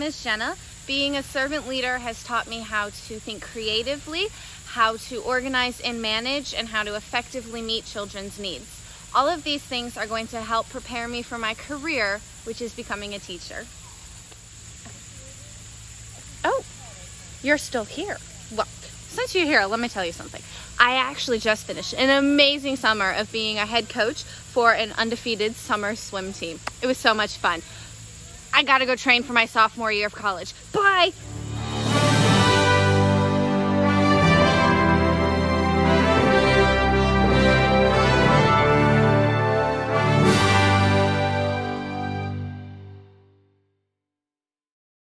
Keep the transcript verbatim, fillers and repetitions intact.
is Jenna. Being a servant leader has taught me how to think creatively, how to organize and manage, and how to effectively meet children's needs. All of these things are going to help prepare me for my career, which is becoming a teacher. Oh, you're still here. Well, since you're here, let me tell you something. I actually just finished an amazing summer of being a head coach for an undefeated summer swim team. It was so much fun. I gotta go train for my sophomore year of college. Bye!